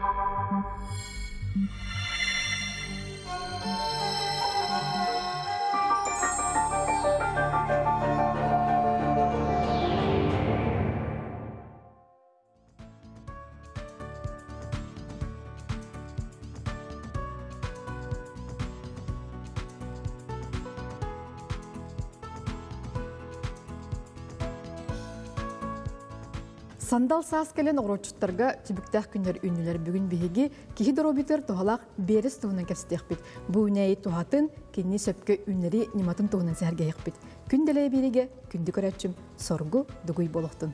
Сандал саас келен орочуттарга тибиктах күннер үннелер бүгүн биһиги кихи доробитер тухалак берес туһунан кепстехпит. Бу үнәйи тухатын кинни сөпкө үннери ниматын туһунан сәргәйекпит. Күнделе бириге күнді көрәчүм соргу дугуй болохтун.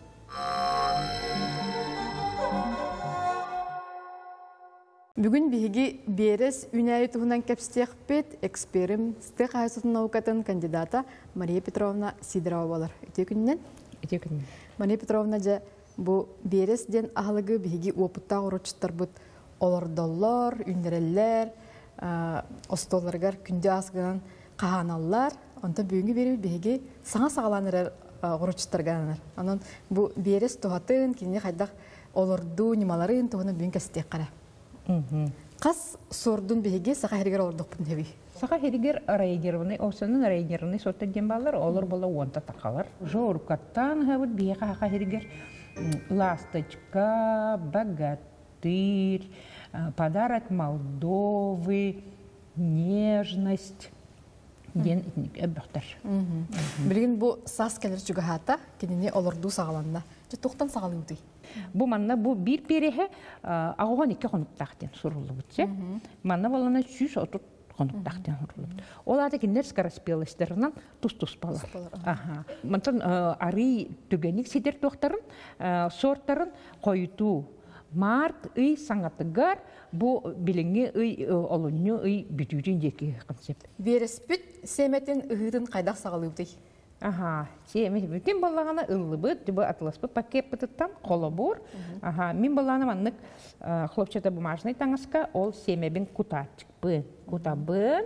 Бүгүн биһиги берес үнәйи туһунан кепстехпит эксперим стех айсатын наукатын кандидата Мария Петровна Сидорова болар. Үтө күннен? Үтө күннен. Мария Петровна же бу берес ден ахлыгы биһиги опытта орочуттар бут олордоллор, үннереллер, остолларгар күндө асган каханаллар, онда бүгүнгү берип биһиги саңа сагаланыр орочуттарганар. Анан бу берес тухатын кине хайдак олорду нималарын тугуна бүгүн кастек кара. Кас сордун биһиги сака хергер олордукпун деби. Сака хергер райгерны, осонун райгерны соттан дембалар, олор бола онта такалар. Жоркаттан хавыт бияка хака хергер ласточка, богатырь, подарок Молдовы, нежность. Ден эббахтар. Билген бу сас келер чугахата, кинене олорду сагаланна. Же токтан сагалыйды. Бу манна бу бир переhe агогон ике конуптактен сурулу бутсе. Манна болана 130 конуптактен сурулу. Оларды киндер скороспелостернан тус-тус балар. Аха. Мантан ари түгенник сидер токтарын, сорттарын койуту март ый саңатыгар бу билинги ый олунну ый бүтүрүн жеки концепт. Береспит семетин ыгытын кайдак сагалыйды. Аха, семет бүтүн баллагана ыллыбыт, бу атласпыт пакет бытыттан колобур. Аха, мин баллана маннык хлопчата бумажный таңаска ол семебин кутачыкпы. Кутабын.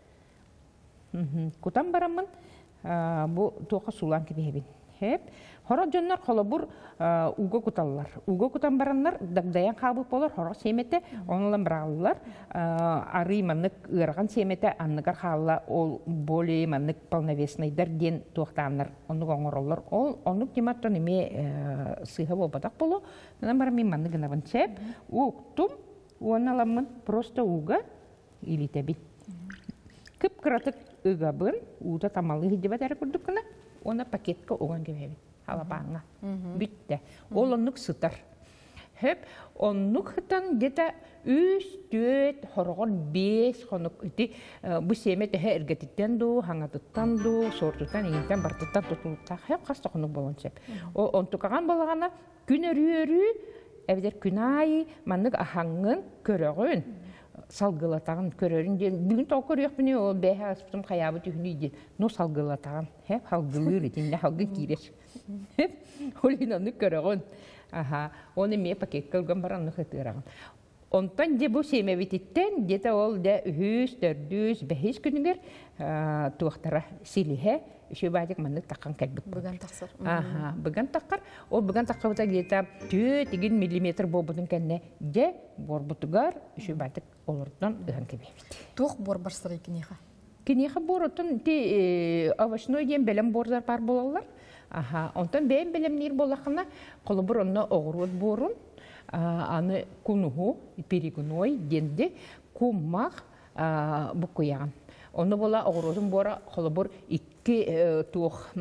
Кутан барамын. Бу тока сулан кебебин. Хеп. Хора жоннор колобур уго куталлар. Уго кутан бараннар дагдаян кабыл болор хора семете онлан браллар. Ары маннык ырган семете анныгар халла ол более маннык полновесный дерден тохтаннар. Онук оңороллар. Ол онук диматтан эме сыха болбатак боло. Нан бара мен маннык гынабын сеп. Уктум уаналамын просто уга или тебит. Кып кыратык ыгабын ута тамалы хидебатары курдук кына. Она пакетка оган кебебит. Алабаңа. Бүтте. Ол оннук сытар. Хеп, оннук хытан где-то 3-4 хорогон 5 хонук ити бу семете эргетиттен ду, хаңатыттан ду, сортуттан, ийинтен бартыттан тутулуктан хеп каста хонук болон сеп. Онтукаган балагана күн өрү, эвдер күн айы, маннык ахаңын көрөгөн. Салгылатаган көрөрүн бүгүн тоо көрөкмүнү ол бэха аспытым каябы түхүнү дил. Но салгылатаган, хеп халгылыр итинде халгы киреш. Олинаны көрөгөн. Аха, оны ме пакет кылган баранны хытыраган. Онтан де бу семебититтен где-то ол де 3-4 5 күнүгөр туактара силихе шөбадик манны таккан калбык. Бүгөн таксыр. Аха, бүгөн таккар. Ол бүгөн таккабыта где-то 2 мм болбутун кенне де борбутугар шөбадик олордан ыган кебебит. Тух борбарсыр экенеха. Кенеха боротун ти овощной дем белем бордар пар болалар. Аха, онтан бем белемнир болахына колобур онно огурут борун. Аны кунуху перегуной денде куммах букуян. Оны бола огурузун бора колобур икки тух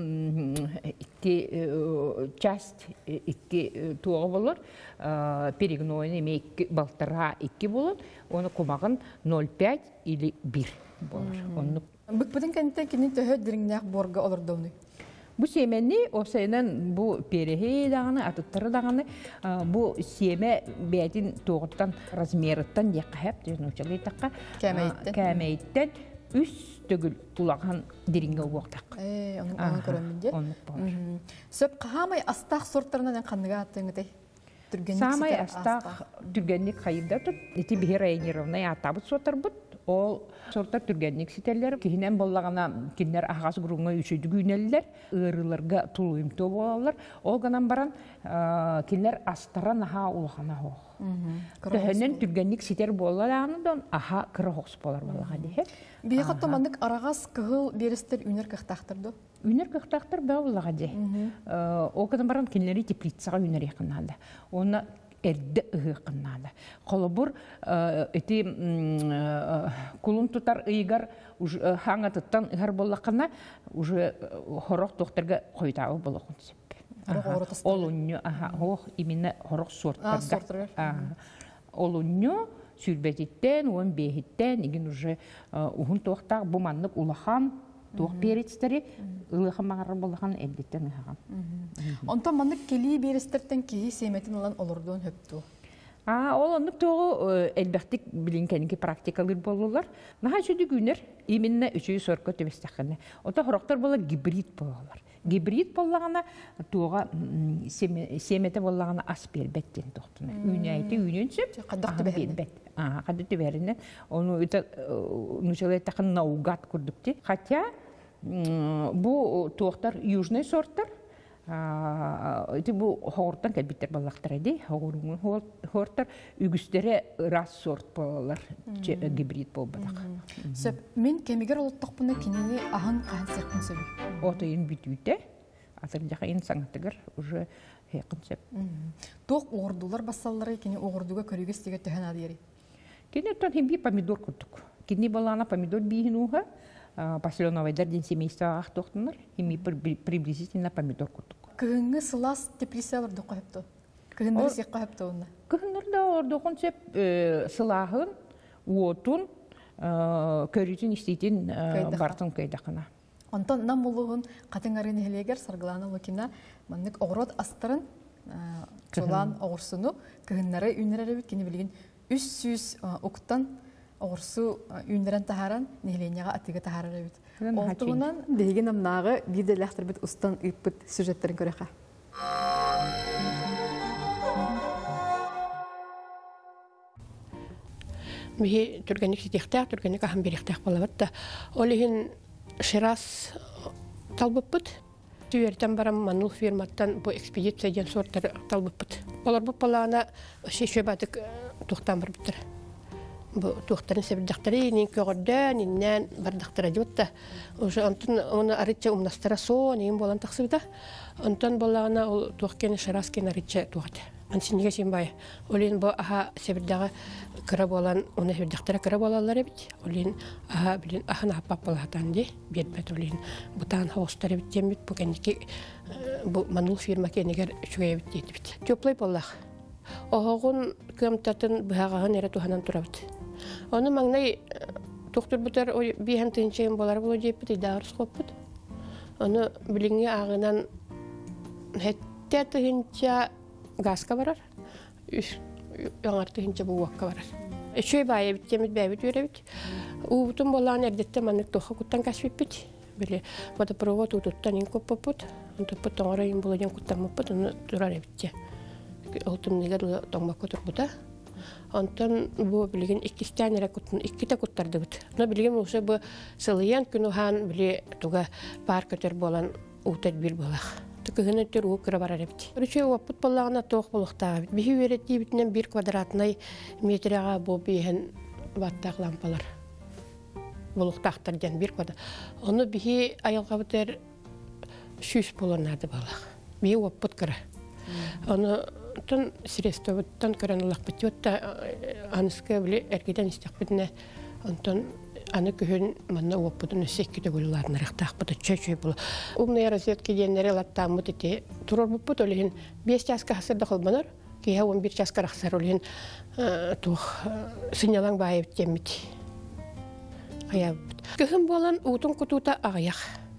икки часть икки туга болор. Перегуной неме икки балтара икки болор. Оны кумагын 0,5 или 1 болор. Оны Быкпытын кенте кинин төһө дириңнәк борга олордоны. Бу семени осайнан бу перехи даганы атыттары даганы бу семе бетин тоғыттан размерыттан яқхап дөнөчөлөй такка кәмейттен үс төгүл тулаган диринге уоктак. Оны көрөмүнде. Сөп кахамай астак сорттарынан кандыга аттыңытай. Самай астак дүргенник хайында тут эти бирайнировная атабыт сотар бут Ол сорттар түргенник ситерлер, кихинен боллагана кинер ахас груңга үчөдүгүнеллер, ырыларга тулуймто болалар. Ол ганан баран кинер астаран аха улахана хо. Төһөнен түргенник ситер болалаандан аха кырохс болар балага ди. Бие хаттамандык арагас кыгыл берестер үнер кыхтактырды. Үнер кыхтактыр балага ди. Ол ганан баран кинери теплицага үнер якыннада. Оны эрде ыгыкыннада. Колобур эти кулун тутар ыйгар уже хаңатыттан ыгар боллакына уже хорох тохтерге койдагы болокун сеп. Олунню ох именно хорох сорттарга. Олунню сүрбетиттен, он бехиттен, иген уже ухун тохтаг бу маннык улахан туох беретстери ылыхамагар болған элдеттен ыхаган. Онтон маннык кели берестерден кии семетин алан олордон хөптү. Ол оннук тоғы элбәқтік білінкенінгі практикалыр болулар. Наға жүді күнер именно үші сорко төбестіққаны. Ота хорақтар бола гибрид болулар. Гибрид болағана тоға семеті болағана ас бербеттен тоқтыны. Үйнәйті үйненсіп, қады төбәрінен. Оны нүшелі тақын наугат күрдікті. Хотя бұл тоқтар южный сорттар. Это был хортан кабитер баллахтар ди, хортар үгүстері рас сорт болалар, гибрид болбадақ. Сөп, мен кемигер олыттық бұны кенені ағын қағын сеқін сөбі? Ота ең бүтүйті, атыр жақа ең саңаттығыр уже хеқін сөп. Тоқ оғырдулар басалары кені оғырдуға көріге стеге төхен ады ері? Кені оттан хемби помидор күттік. Кені балана помидор бейін уға, Пасленовайдар ден семейства ақтоқтыныр, хеми приблизительно помидор күттік. Кыгыңы сылас теплисалар да қойыпты. Кыгындар сек қойыпты онда. Кыгындар да ордоқын сеп сылағын, уотун, көрітін істейтін бартын көйдақына. Онтан нам болуғын қатыңарын елегер сарғыланы локина маннык оғырот астырын чолан оғырсыну кыгыннары үйнерері біткені білген 300 оқтан оғырсу үйнерен тахаран нехленяға атыға тахарары бит. Олтығынан бейген амнағы биделяқтыр бит ұстан үппіт сюжеттерін көреға. Бейі түргенік сетектәк, түргенік ахын беректәк болабатта. Олығын шырас талбыппыт. Түйерден барам манул фирматтан бұл экспедицияден сорттары талбыппыт. Олар бұл балағына шешуе батық тұқтан бар біттір. Туохтарын себдактары нин көгөрдө ниннен бардактара жутта уже антын оны арыча умнастара со нин болан таксыбыта антан боллагана ол туохкен шараскен арыча туохат ансинге симбай олин бо аха себдага кыра болан оны себдактара кыра болалар бит олин аха билин ахна апап болатан ди бетбет олин бутан хостары бит темит букеники бу манул фирма кенегер чуе бит теплый боллах огон көмтатын быгаган эре туханан турабыт. Оны маңнай тоқтыр бұтар бейхан тынчайын болар болу жеппіт, идарыс қоппыт. Оны біліңе ағынан хәтті тұхынча газқа барар, өңар тұхынча бұуаққа барар. Үшөй бай біттемет бәйбіт өребіт. Уғытын болған әрдетті маңнық тоққа құттан кәсіппіт. Білі водопровод ұтыттан ең көп бұппыт. Ұнтыппыт тоңара ең болуден құттан бұппыт, оны тұрар әбітте. Ұлтымнегер тоңбаққа тұрбыта. Антон бу билген иккистәнәре куттын икките куттарды бит. Но билген усы бу сылыян күнүхан биле туга паркетер болан утат бир болах. Тукыгыны төр укыра барар бит. Рүче опут боллагына тоқ болуктагы бит. Бихи веретти битнен 1 квадратный метрага бу биһен ваттак лампалар. Болуктактардан 1 квадрат. Оны бихи аялга битер 100 болонады балах. Бихи опут кыра. Оны тон средства тон короналак битётта анскы биле эргеден истекбитне онтон аны көһөн манна оппутун секките булларны рахтак бут чөчөй бул умный розетки денере латтамы тете турор бут олин 5 часка хасырда холбанар ки 11 часка рахсар олин тух синялаң байып темит ая көһөн болан утун кутута аяк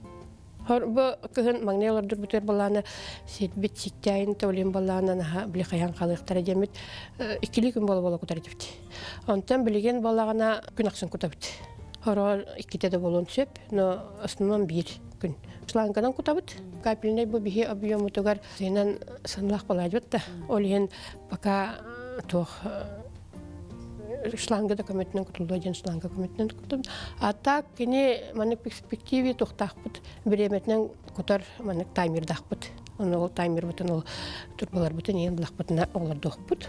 Бу кыгын магнелар дурбутер баланы сетбит ситтайын толин баланы наха били каян калыктар демит 2 күн бола кутар дипти. Онтан билген балагына күн аксын кутабыт. Хора 2-те болон сөп, но основном 1 күн. Шлангадан кутабыт. Капельный бу бихи объему тугар сенен санлах балажытта. Олен пока тох шланга документинен кутулду ден шланга документинен кутулду. А так кини манык перспективе тохтахпыт береметнен кутар манык таймер дахпыт. Ол таймер бутын ол турбалар бутын ен лахпытына олар дохпыт.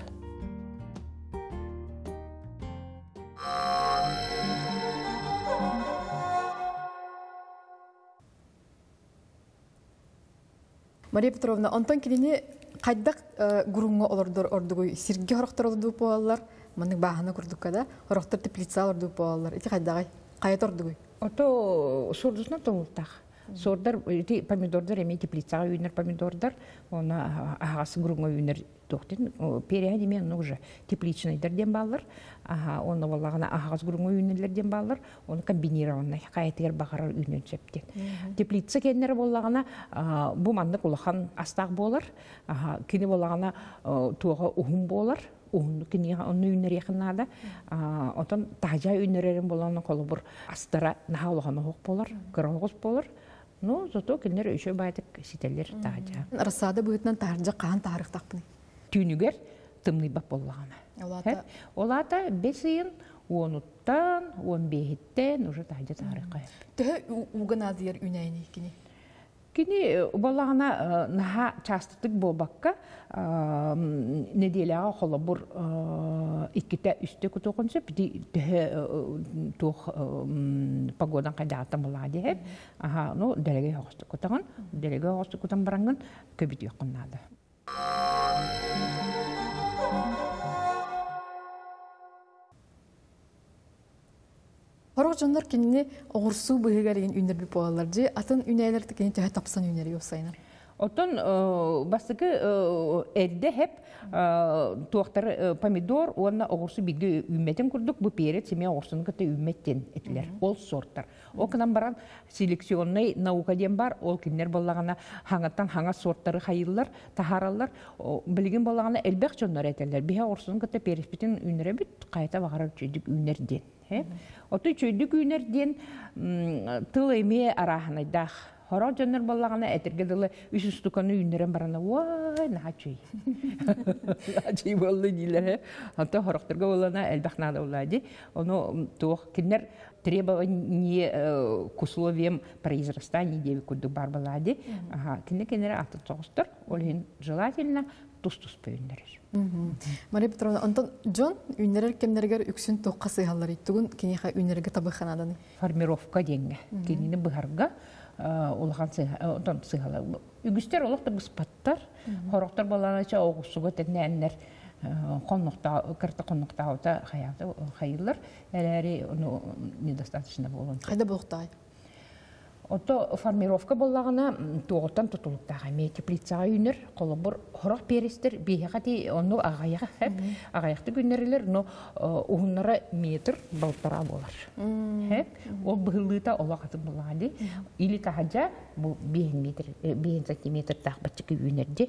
Мария Петровна, онтон килини кайдак гурунга олордор ордугуй сирге хорохтор олорду поаллар, манык баахана курдуккада хорохтор теплица олорду поаллар. Ити кайдагай кайт ордугуй. Ото сурдусна толуктах. Сордар ити помидордар эми теплицага үйнер помидордар, она агасы гурунга үйнер тохтин. Периоди мен уже тепличныйдерден баллар. Оны баллагана агас гурунга үйнерлерден баллар. Оны комбинированный кайтер багарар үйнен септен. Теплица кеннер боллагана бу мандык улахан астак болар. Кини боллагана туга ухум болар. Onun kini onu ünler yakınlarda, otan taca ünlerin bolanın kolu bur astara naha olağana hok bolar, kırağız bolar. No, zato kinler üçe baytık siteler taca. Rasada büyütünden tarca kan tarih takpını. Tünüger tımlı bap bolağana. Olata besin, onuttan, on behitten, уже taca tarih kayıp. Tühe uğun adıyer üneyni kini. Kini bolağana naha çastıtık bolbakka nedelağa kolabur ikkite üstte kutuğunca bir de tuğ pagodan kadata boladı hep. No delege hostu kutuğun, delege hostu kutuğun barangın köbüt yakınladı. Horok jonlar kinini oğursu bıhıgarın ünler bir poğalarcı, atın üneylerdi kini tühe tapsan üneri yosayına. Oton basıkı elde hep tuğaktar pomidor, ona oğursu bilgi ümmetin kurduk, bu peret seme oğursunun kıtı ümmetten ettiler, ol sortar. O kınan baran seleksiyonay nauka diyen bar, ol kinler bolağına hangattan hanga sortları hayırlar, taharallar, bilgin bolağına elbek jonlar eterler. Biha oğursunun kıtı perespetin ünere bit, kayta bağırar çöydük ünerden. Oto çöydük ünerden tıl emeğe arahanaydah. Horon jonlar bolağına etergedili üst tukanı üneren barana vay naçıy. Naçıy bollu diler. Hatta horoktarga bolana elbek nada oladı. Onu tuğ kinler требование к условиям произрастания деви куды барбалады. Кинер атын соғыстыр. Олин желательно тус-тус пөйіндерер. Мария Петровна, Антон Джон үйнерер кемнергер үксін тоққа сыйғалар еттігін кенеға үйнерге табықханаданы? Формировка денге. Кенені бұғарға олған сыйғалар. Үгістер олықта бұспаттар. Хорықтар баланыча оғысуға тәдіне әннер кырты қонноқтауыта хайылар. Әләрі недостаточно болын. Қайда болықтағай? Ото формировка болағына тоғыттан тұтылықтаға. Ме теплицаға үйнер, қолы бұр хорақ перестер, бейеға дей, оны ағаяға әп, ағаяқты күннерілер, ұғынлары метр балтара болар. Ол бұғылыта олағаты болағады. Или тағаджа, бұл 5 сантиметр тақ бәтчікі үйнерде,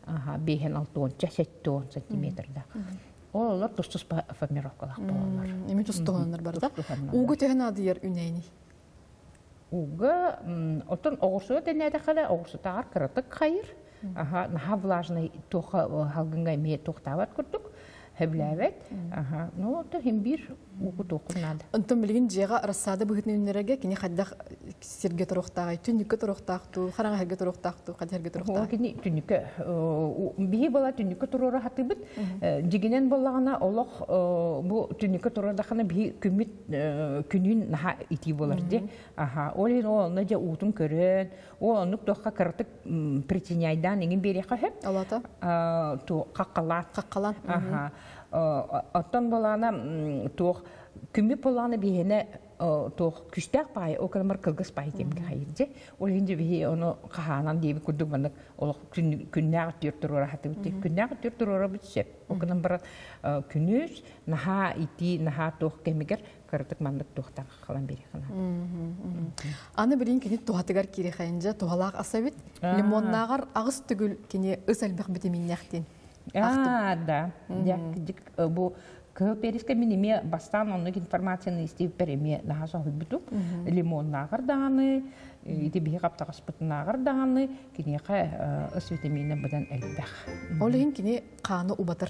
5-6-7 сантиметрда. Олар тұстыс формировкалақ болалар. Еме тұстығанлар бар да? Уғы тәген адыер үнәйні? Уга отон оғырсуы дәнәді қада, оғырсу тағар кырытық қайыр. Наға влажный тоқа халгынға ме тоқтават күрдік. Həbləvət. No, da hem bir uğu toxunnadı. Антон билген жега рассада быгытны үннерге кини хаддах сирге тороқтагы, түннүккө тороқтакту, харага херге тороқтакту, хадерге тороқтагы. О, кини түннүккө. Бии бала түннүккө турора хатыбыт. Дигинен боллагана олох бу түннүккө турордахана бии күмүт күнүн наха ити болар де. Олен о нажа утун көрөн, о нук тохка кыртык причиняйдан эген береха хеп. Алата. То каккалан. Оттон болана тоқ күмі боланы бейіне тоқ күштәк бай, о кәлімір кылгыс бай демге хайырды. Ол енді бей оны қағанан дейбі күрдік бұны күннәғі түрттір ора хаты бітті. Күннәғі түрттір ора бітсеп. О кәлім бір күніз, наға ити, наға тоқ кәмегер кырдык мандык тоқтан қалан бері қана. Аны білін кені тоғатығар кере қайынжа тоғалақ асабет, лимоннағар ағыз түгіл кені ұс әлбәқ бітемін нәқтен. Да. Бу периска миниме бастан оннук информацияны истеп береме наха сохбутук. Лимоннагар даны, ити бихи каптагас бутнагар даны, кинеха ыс витамины будан элбэх. Олеген кини каны убатыр.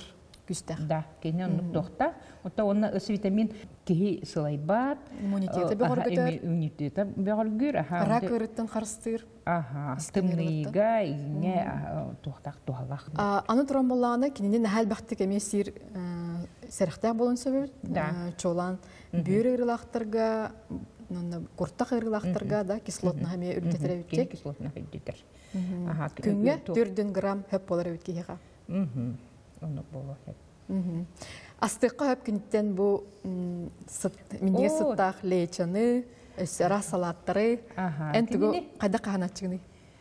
күстәх. Да, кене оннук тохта. Ота онна ыс витамин кихи сылайбат. Иммунитеты бөгөргөтөр. Иммунитеты бөгөргөр. Рак ырыттан харыстыр. Аха, тымныйга ине тохтак тухалах. Аны туран болланы кининен хәл бахты кемесир сәрхтә болон сөбөт. Чолан бүйөр ырылактырга, куртак ырылактырга да кислотна хәме үрдетер үтте. Кислотна үрдетер. Аха, күнгә 4 грамм хөп болар үткега. Оны боло хеп. Астыкка хөп киниттен бу минге сыттак лечаны, сара салаттары. Энтүгө кайда каһаначыгы.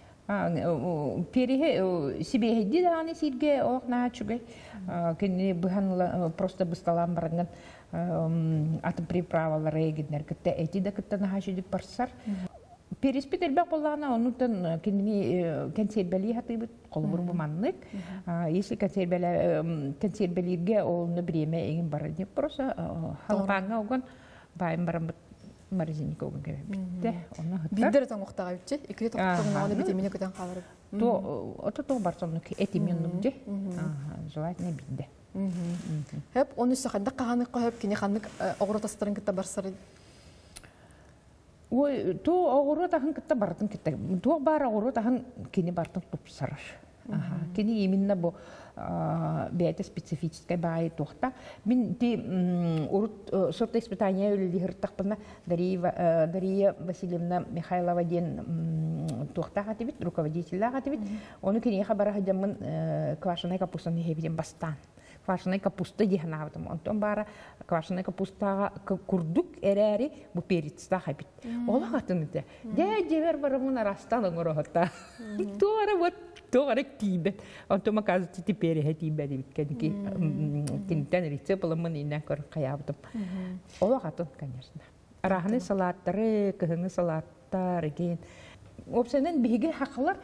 Перехе себе хеди да аны сирге окна чугай. Кини быхан просто бысталам барган аты приправалары эгиднер кытта эти да кытта нахашыдык барсар. Переспитер бак боллана онутан кини консервели хатыбыт колбур буманнык. Если консервелерге олны бреме эгин бар деп просто халганга огон байым барам морозильник огон кебитте. Оны хыттар. Биддер тоңуктага үтче. Икки тоңуктагы аны витамины көтөн калыр. То ото барсонук этиминнук же. Желательно бидде. Хеп оны саханда каханы кахып кини ханнык огротастырын кытта барсары. Ой, то огоротахан кытта бартын китте. То бар огоротахан кини бартын тупсараш. Кини именно бу бета специфическая бай тохта. Мин ти урут сорта испытания үлли хыртакпына Дарья Васильевна Михайлова ден тохта хатибит, руководитель хатибит. Оны кини хабара хадамын квашеная капуста не хебиден бастан. Квашеная капуста дихнавтым. Антон бара квашеная капустага курдук эрери бу перецта хабит. Ола хатыныды. Дәдевер барымын арастан оңырохта. Туара вот туара тибет. Антон маказы теперь хатибет дебит кәдики. Тинтен рецепт ламын инна көр каябдым. Ола хатын, конечно. Арахны салаттары, кыһыңы салаттар ген. Опсенен биге хакылар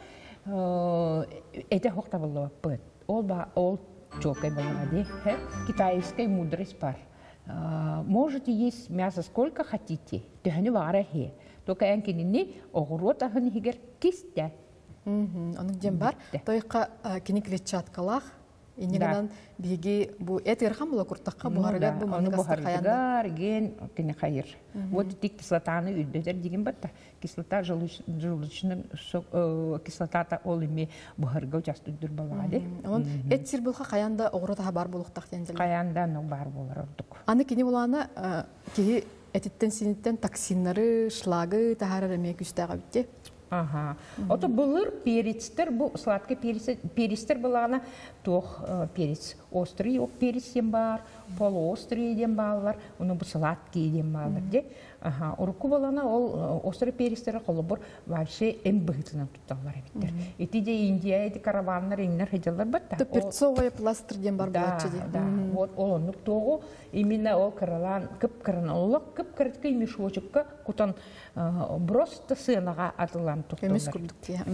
эте хокта боллап. Ол чокай балади, китайская мудрость пар. Можете есть мясо сколько хотите, төхәне варахе. Только энкинни огорота хынигер кисте. Аның дем бар. Тойка кини клетчаткалах. Инегенан биги бу этер була куртакка бугаргар бу бугаргар ген кини хайыр. Вот тик кислотаны үддетер деген батта. Кислота желудочный кислота ол эми бугарга участок дүр балады. Он этер булха каянда огорота бар булуктак дендел. Каянда ну бар болар ордук. Аны кини буланы ки этиттен синеттен токсиннары, шлагы тахарар эме күстәгә битте. Ага. Ото булыр перецтер, бу сладкий перецтер булана тох перец. Острый перец дем бар, полуострый дем баллар, уну бу сладкий дем баллар де. Ага. Урку булана ол острый перецтер колобор вообще эмбытынан тутталар биттер. Эти де Индия, эти караваннар иннер хеделер батта. То перцовый пластырь дем бар булачы де. Да. Вот ол онук тогу именно ол каралан кып-кырын олак кып-кырыткы мешочукка кутан просто сынага атылан тутталар. Эмес курдук я.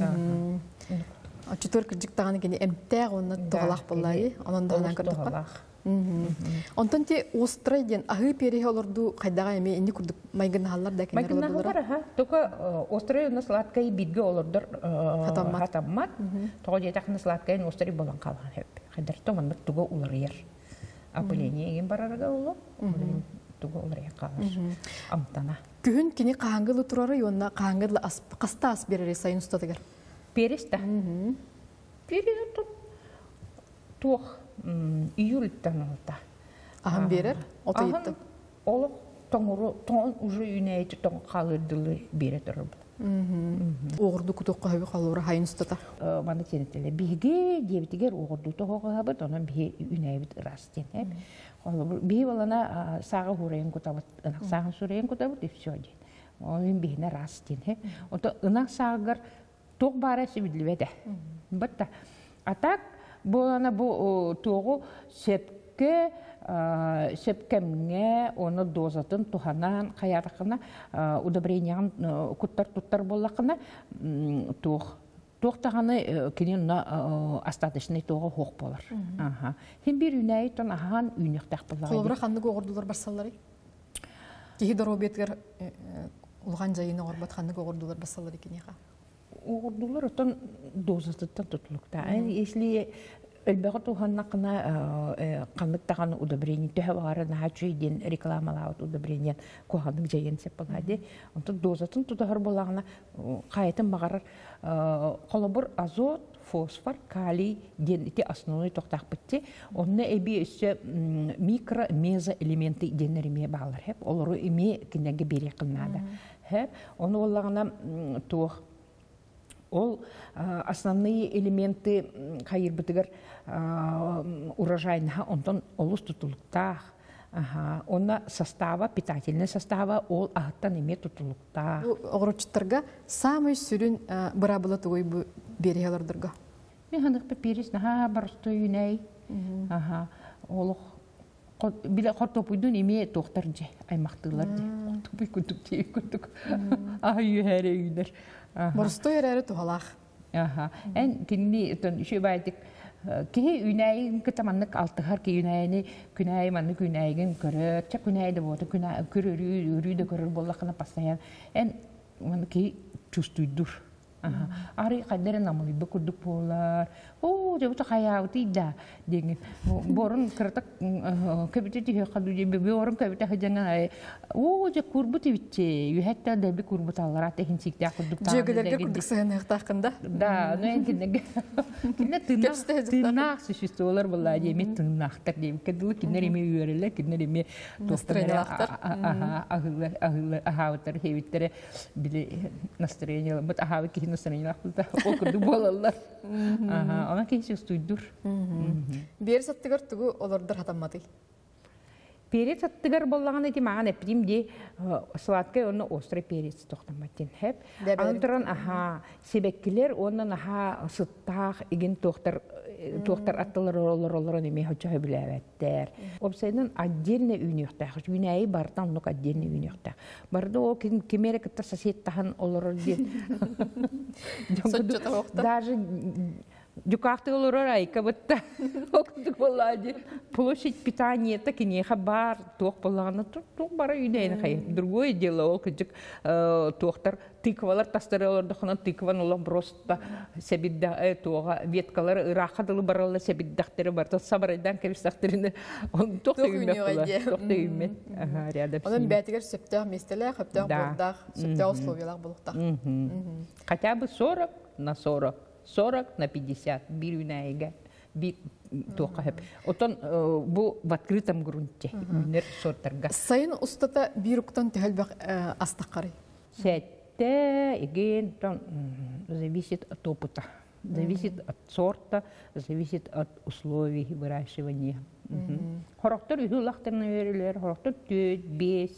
Четвер кырдыктаганы кини эмтег онна тогалак буллай. Анан да кырдыкка. Онтон те острый ден ахы перехе олорду кайдага эме инди курдук майгын халлар да кенер олордулар. Майгын халлар только острый на сладкай бидге олордор хатаммат. Того жетакны сладкай острый болан калган хеп. Хайдар томан туго уларыер. Опыление ген барарга уло. Туго уларыер калар. Амтана. Күн кини кахангылы турары онна кахангылы каста ас берер сайын устатыгар. Переста. Пересту. Тух июльтан олта. Ахам берер, ота етті. Олық тоңын уже үйнәйті тоң қалырдылы бере тұрып. Оғырды күтіққа хөбі қалуыра хайын ұстата. Маны тенетелі. Біге дебітігер оғырды тоғыға бұд, онан біге үйнәйбіт ұрастен. Біге балана сағы хұрайын күтабыт, ынақ сағын сұрайын күтабыт, и все ден. Оның бігіне растен. Ота ынақ сағығар тоқ бара сөбідліведі. Бұтта. Атак, болана бұл тоғы сөпкемге, оны дозатын туханан, қаярықына, удобрениян күттар-туттар болақына тоқтағаны кенен остаточный тоғы хоқ болар. Хен бір үйнәй тон ахан үйнектақ болар. Қолыбыра қанды көғырдылар барсалары? Кехи дұру беткер ұлған жайына орбат қанды көғырдылар барсалары кенеға? Оғырдылар отын дозатыттан тұтылықта. Если Элбэҕэ туһаннакына канныктаган удобрение төһөбары нахачуйден рекламалаут удобрение куханнык жайын сеппалади. Онто дозатын тутахар болагына кайтын багарар колобур азот, фосфор, калий ден ити основной токтакпытти. Онна эби өссө микро мезоэлементы денериме багалар хеп. Олору эми кинеге бере кылнада. Хеп, оны боллагына тух ол основные элементы хайырбытыгар урожайнаха онтон олус тутулуктах. Онна состава, питательный состава ол ағыттан еме тутулуктах. Оғырычыттарға самый сүрін бұрабылы туғой бұ береғалардырға? Мен ханық пеперес, барысты үйнәй. Олық биле қортопуйдun еме тоқтар же, аймақтылар же. Қортопуй күндік, тейіп күндік. Үйәре үйдер. Барысты үйәрі туғалақ. Ән кеніне үші бәйдік кеһи үнәйін кытаманнык алтыхар ки үнәйіні күнәй манны күнәйген көрөр, чак күнәйді боты көрөрі де көрөр боллақына пастаян. Ән манны кеһи чувствуйдур. Ары қаддары намылыйбы күрдік болар. Жабыта қаяуты да деген. Борын кыртак көбіті түйе қаду жебе борын көбіті хыжаңа. Жа күрбіті бітче. Үйәтті дәбі күрбіті алар атын сикте күрдік тағын. Жөгілерге күрдік сағын әқтақында? Да, но я кине тынақ существолар была, деме тынақтар деме. Кәділі кинер еме үйерілі, кинер еме настроениялақтар. Ахауыттар, хевиттері білі настроениялар. Бұт ахауы кейі настроениялақтар ол күрді болалар. Она кейсі ұстойдыр. Бері саттығыр түгі олардар хатаммады? Перец аттыгар боллағаны ки маған әпдім де сладкай оны острый перец тоқтаматтен хәп. Андыран себеккілер онын сыттақ еген тоқтар аттылар олар неме хоча біләвәттер. Опсайдың отдельный үйнеқтақ, үйнәйі бардан ұнық отдельный үйнеқтақ. Барды ол кемері кітті сосеттағын олар ден. Даже Дюкахты олорор айка бытта. Окдук боллади. Площадь питания так и не хабар. Тох полагана тук бара юдейна хай. Другое дело ол кыжык тохтар тыквалар тастыралар дохана тыкван ола просто себидда тога веткалар ырахадылы баралла себиддахтары барта сабарайдан кебистахтырыны. Он тохта үймек бола. Тохта үймек. Рядом с ним. Onun бәтигер сөптәг местеләг, сөптәг бордақ, сөптәг условиялар болуқтақ. Хотя бы 40 на 40. 40 на 50 бирюнайга тоқахып. Отон бу в открытом грунте. Үнер сортарга. Сайын устата бируктан тәлбәк астақары. Сәтте еген зависит от опыта, зависит от сорта, зависит от условий выращивания. Хорохтор үйгілақтарына верілер, хорохтор 4-5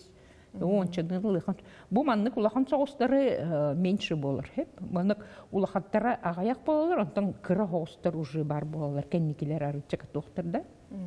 Бу маннык улахан соғыстары меньше болар. Маннык улахаттары ағаяқ болалар, онтан кыра хоғыстар уже бар болалар, кәннекелер арычака тоқтырда.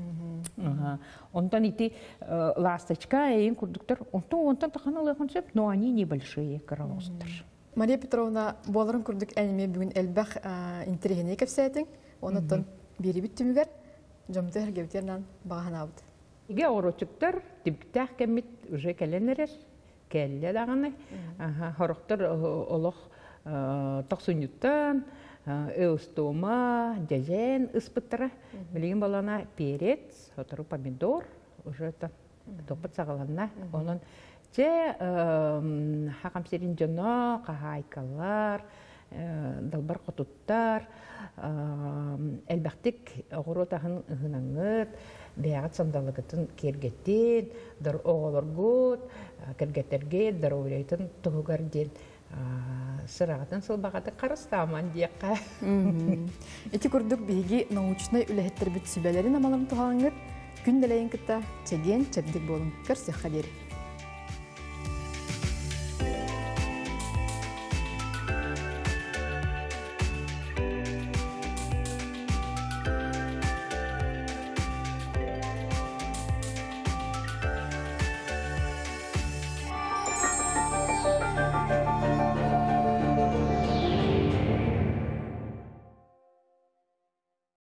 Онтан ити ласточка, әйін күрдіктер, онтан тақаны улахан сөп, но они небольшие кыра хоғыстар. Мария Петровна, боларын күрдік әніме бүгін әлбәқ интерегіне кәпсәйтің, онытын бері біт түмігер, жомты әргеутернан бағана ауды. Иге орочуктар тибктах кемит уже келенерер, келле даганы. Хорохтар олох токсунюттан, эустома, дежен испыттара. Билген балана перец, отору помидор, уже это топот сагаланна. Онон че хакамсерин жоно, кахайкалар, далбар котуттар, элбактик огоротахын ыгынаңыт, бәғат сандалығытын кергеттен, дар оғылыргот, кергеттерге, дар ойлайтын тұғығар ден сырағатын сылбағаты қарыстаман дейққа. Эти күрдік бейге научный үләхеттер бүт сүбәлерін амалым тұғаңыр, күн дәлейін кітта чеген чәбдік болын көрсек қадері.